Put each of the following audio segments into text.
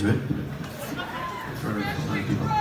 to it for a lot of people.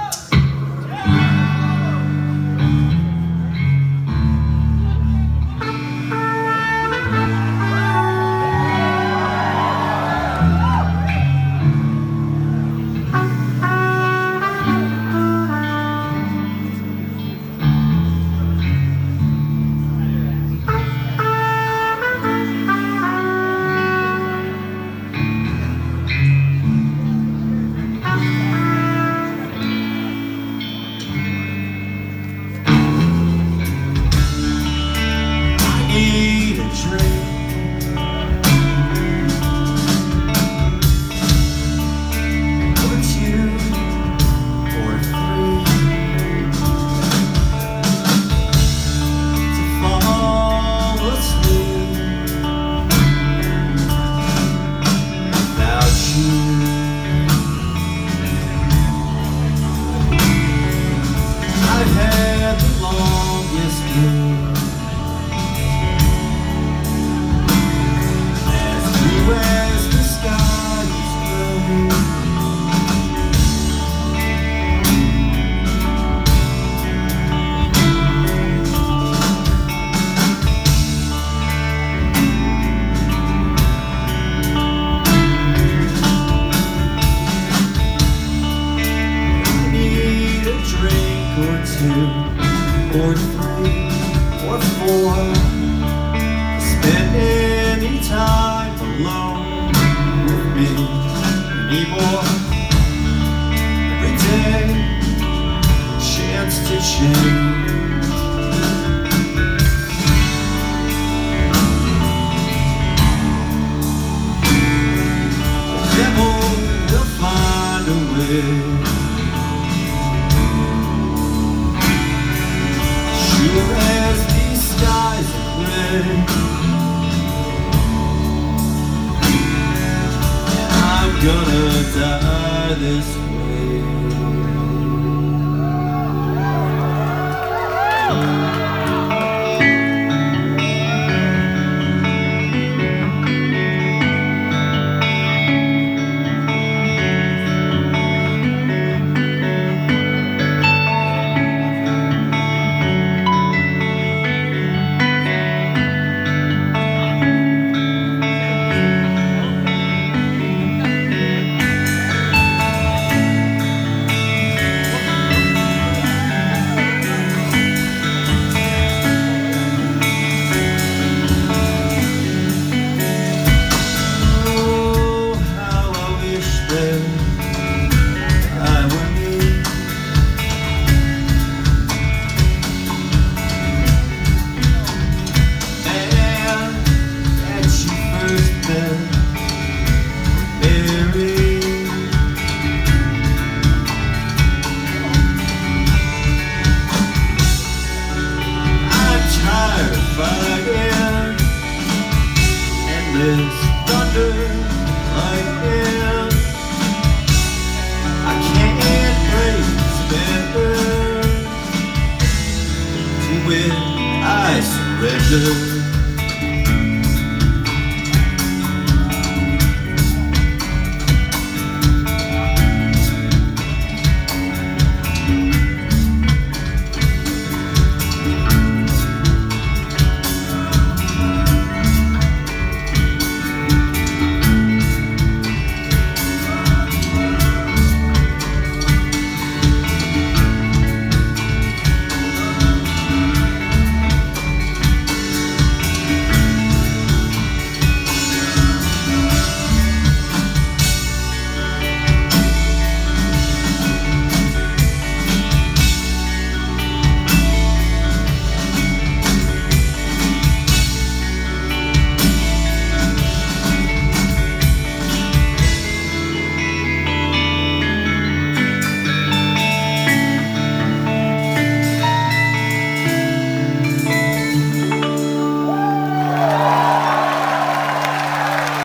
Or 3 or 4, spend any time alone with me anymore. Every day, a chance to change. The devil will find a way. As these skies are gray, I'm gonna die this way. This thunder, lightning, I can't break better. To win, I surrender.